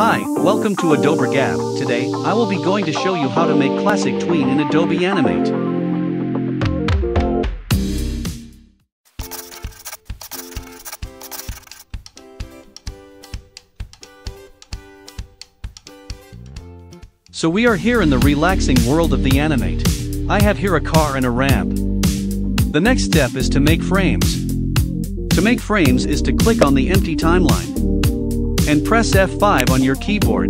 Hi, welcome to Adobe Gab. Today, I will be going to show you how to make classic tween in Adobe Animate. So we are here in the relaxing world of the Animate. I have here a car and a ramp. The next step is to make frames. To make frames is to click on the empty timeline and press F5 on your keyboard.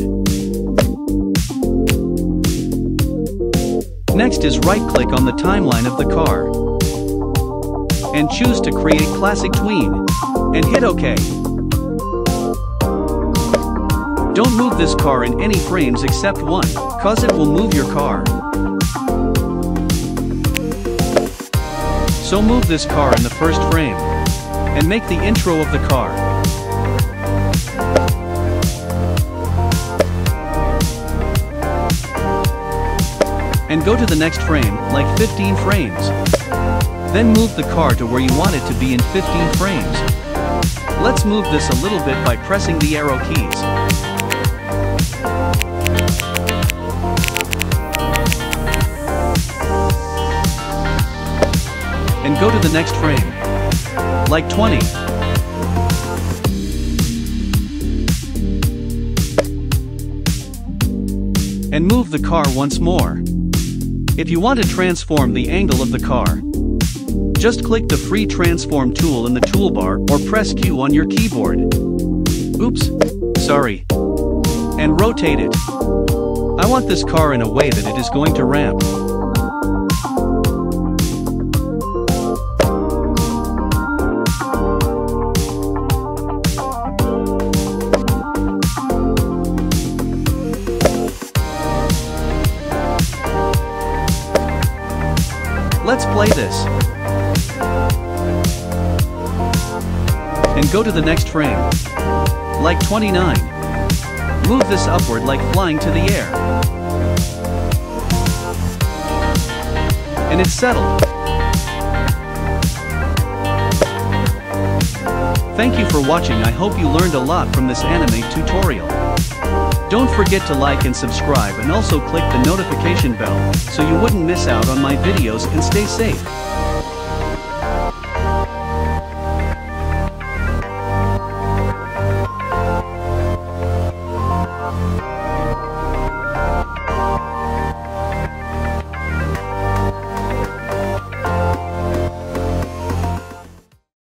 Next is right-click on the timeline of the car and choose to create classic tween and hit OK. Don't move this car in any frames except one, cause it will move your car. So move this car in the first frame and make the intro of the car. And go to the next frame, like 15 frames. Then move the car to where you want it to be in 15 frames. Let's move this a little bit by pressing the arrow keys. And go to the next frame, like 20. And move the car once more. If you want to transform the angle of the car, just click the free transform tool in the toolbar or press Q on your keyboard. Oops, sorry. And rotate it. I want this car in a way that it is going to ramp. Let's play this. And go to the next frame. Like 29. Move this upward like flying to the air. And it's settled. Thank you for watching. I hope you learned a lot from this Animate tutorial. Don't forget to like and subscribe and also click the notification bell so you wouldn't miss out on my videos and stay safe.